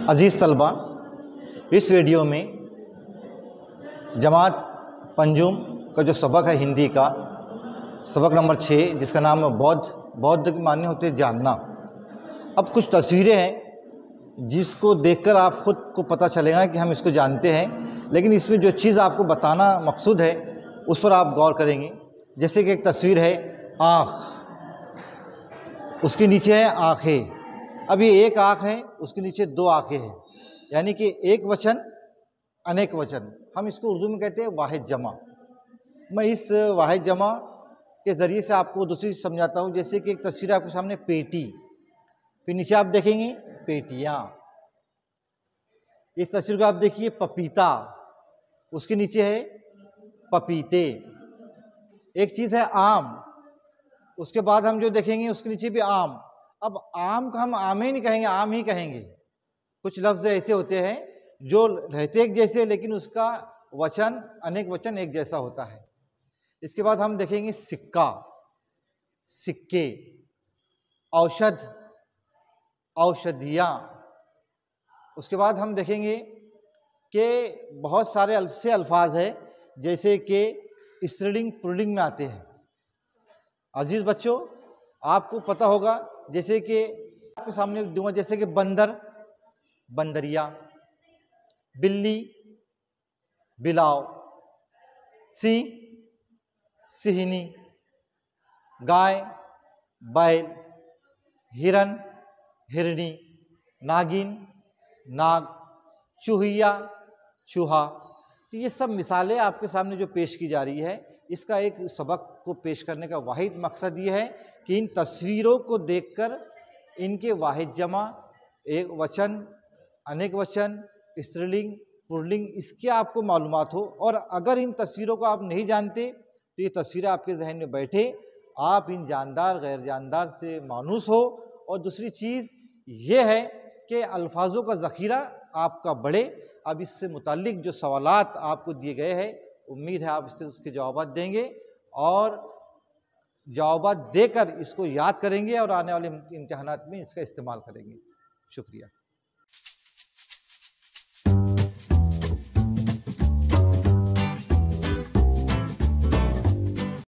अज़ीज़ तलबा, इस वीडियो में जमात पंजुम का जो सबक है हिंदी का, सबक नंबर 6, जिसका नाम है बौद्ध के माने होते जानना। अब कुछ तस्वीरें हैं जिसको देखकर आप ख़ुद को पता चलेगा कि हम इसको जानते हैं, लेकिन इसमें जो चीज़ आपको बताना मकसूद है उस पर आप गौर करेंगे। जैसे कि एक तस्वीर है आँख, उसके नीचे है आँखें। अब ये एक आँख है, उसके नीचे दो आँखें हैं, यानी कि एक वचन अनेक वचन। हम इसको उर्दू में कहते हैं वाहिद जमा। मैं इस वाहिद जमा के ज़रिए से आपको दूसरी चीज़ समझाता हूँ। जैसे कि एक तस्वीर आपके सामने पेटी, फिर नीचे आप देखेंगे पेटियाँ। इस तस्वीर को आप देखिए पपीता, उसके नीचे है पपीते। एक चीज़ है आम, उसके बाद हम जो देखेंगे उसके नीचे भी आम। अब आम का हम आम ही नहीं कहेंगे, आम ही कहेंगे। कुछ लफ्ज़ ऐसे होते हैं जो रहते एक जैसे, लेकिन उसका वचन अनेक वचन एक जैसा होता है। इसके बाद हम देखेंगे सिक्का, सिक्के, औषध, औषधियाँ। उसके बाद हम देखेंगे कि बहुत सारे ऐसे अल्फाज है जैसे कि स्त्रीलिंग पुल्लिंग में आते हैं। अजीज़ बच्चों, आपको पता होगा, जैसे कि आपके सामने दूंगा, जैसे कि बंदर, बंदरिया, बिल्ली, बिलाव, सिंह, सिहनी, गाय, बैल, हिरन, हिरनी, नागिन, नाग, चूहिया, चूहा। तो ये सब मिसालें आपके सामने जो पेश की जा रही है, इसका एक सबक को पेश करने का वाहिद मकसद ये है कि इन तस्वीरों को देखकर इनके वाहिद जमा, एक वचन, अनेक वचन, स्त्रीलिंग, पुल्लिंग, इसके आपको मालूमात हो। और अगर इन तस्वीरों को आप नहीं जानते तो ये तस्वीरें आपके जहन में बैठे, आप इन जानदार गैर जानदार से मानूस हो। और दूसरी चीज़ ये है कि अल्फाजों का ज़ख़ीरा आपका बढ़े। अब इससे मुताल्लिक़ जो सवालात आपको दिए गए हैं, उम्मीद है आप उसके जवाब देंगे और जवाब देकर इसको याद करेंगे और आने वाले इम्तिहानात में इसका इस्तेमाल करेंगे। शुक्रिया।